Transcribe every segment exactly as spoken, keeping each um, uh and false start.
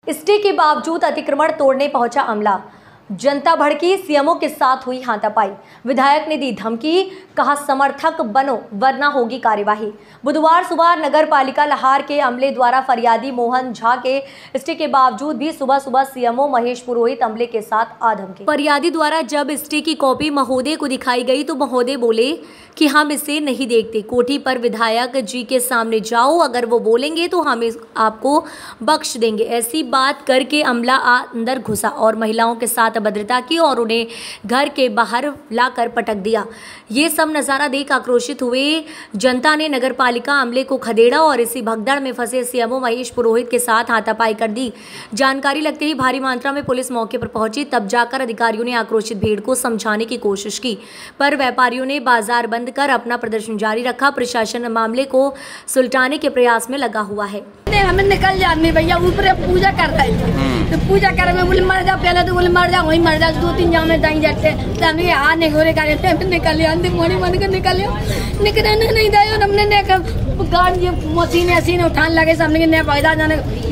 Stay के बावजूद अतिक्रमण तोड़ने पहुंचा अमला। जनता भड़की, सीएमओ के साथ हुई हाथापाई। विधायक ने दी धमकी, कहा समर्थक बनो वरना होगी कार्यवाही। बुधवार सुबह नगर पालिका लाहार के अमले द्वारा फरियादी मोहन झा के स्टे के बावजूद भी सुबह सुबह सीएमओ महेश पुरोहित अमले के साथ आ धमके। फरियादी द्वारा जब स्टे की कॉपी महोदय को दिखाई गई तो महोदय बोले कि हम इसे नहीं देखते, कोठी पर विधायक जी के सामने जाओ, अगर वो बोलेंगे तो हम आपको बख्श देंगे। ऐसी बात करके अमला अंदर घुसा और महिलाओं के साथ अभद्रता की और उन्हें घर के बाहर लाकर पटक दिया। ये सब नज़ारा देख आक्रोशित हुए जनता ने नगर पालिका अमले को खदेड़ा और इसी भगदड़ में फंसे सीएमओ महेश पुरोहित के साथ हाथापाई कर दी। जानकारी लगते ही भारी मात्रा में पुलिस मौके पर पहुंची, तब जाकर अधिकारियों ने आक्रोशित भीड़ को समझाने की कोशिश की, पर व्यापारियों ने बाजार बंद कर अपना प्रदर्शन जारी रखा। प्रशासन मामले को सुलझाने के प्रयास में लगा हुआ है। हमें निकल जाने भैया, ऊपर पूजा कर रहे थे तो पूजा कर में बोले मर जा, पहले तो बोले मर जा, वही मर जा, दो तीन जाम में दाई जाते तो हमने हाथ नहीं हो रहे कर निकल अंतिम मोड़ी मन कर निकल निकलने नहीं दायो। हमने ने गाड़ी मशीन ऐसी उठाने लगे सामने ने पैदा जाने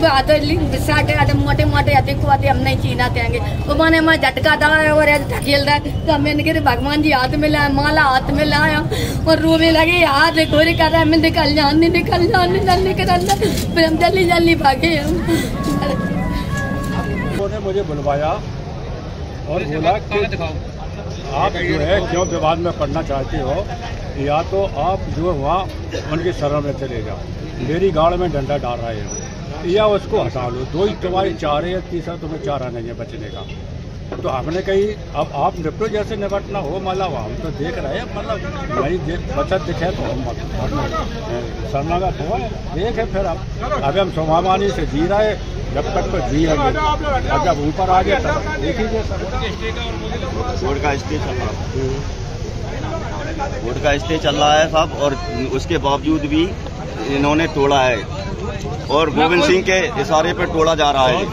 मोटे मोटे अधिक को आते हम नहीं चीना देंगे वो मैंने मैं झटका दवा और धकेल रहा तो हमें भगवान जी हाथ में लाया, माला हाथ में लाया और रोने लगे, हाथ घोरे कर रहा है, मैं निकल जाने निकल जाने जल्दी निकल फिर हम जल्दी जल्दी भागे। उन्होंने मुझे बुलवाया और बोला कि आप जो है क्यों विवाद में पढ़ना चाहते हो, या तो आप जो वहाँ उनकी शरण में चले जाओ, मेरी गाड़ में डंडा डाल रहे हो, या उसको हटा लो, दो ही तुम्हारे चारे या तीसरा तुम्हें चारा नहीं है बचने का। तो हमने कही अब आप निपटो जैसे निपटना हो, मतलब हम तो देख रहे हैं, मतलब नहीं बचत दिखे तो हम शरणागत हुआ देखे। फिर अब अभी हम स्वाभिमानी से जी रहे, जब तक तो जी है, और जब ऊपर आ गया तब देख लीजिए। कोर्ट का स्टे चल रहा है, कोर्ट का स्टे चल रहा है साहब, और उसके बावजूद भी इन्होंने तोड़ा है और गोविंद सिंह के इशारे पे तोड़ा जा रहा है।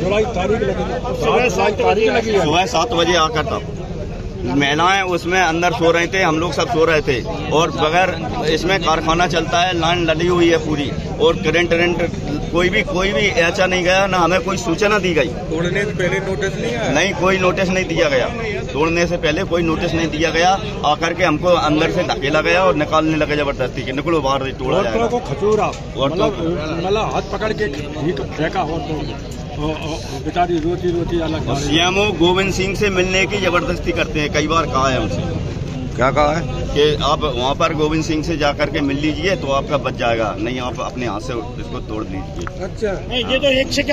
सुबह सात बजे आकर तब महिलाएं उसमें अंदर सो रहे थे, हम लोग सब सो रहे थे, और बगैर इसमें कारखाना चलता है, लाइन लगी हुई है पूरी, और करंट करंट कोई भी कोई भी ऐसा नहीं गया, ना हमें कोई सूचना दी गई। तोड़ने से पहले नोटिस नहीं आया? नहीं, कोई नोटिस नहीं दिया गया, तोड़ने से पहले कोई नोटिस नहीं दिया गया। आकर के हमको अंदर से धकेला गया और निकालने लगे जबरदस्ती के, निकलो बाहर, तोड़ा जाएगा। को खचूरा और मतलब हाथ पकड़ के फेंका हो तो बेचारी रोती रोती अलग। सीएमओ गोविंद सिंह से मिलने की जबरदस्ती करते हैं, कई बार कहा है उनसे। क्या कहा है? कि आप वहाँ पर गोविंद सिंह से जाकर के मिल लीजिए तो आपका बच जाएगा, नहीं आप अपने हाथ से इसको तोड़ लीजिए। अच्छा, ये तो एक से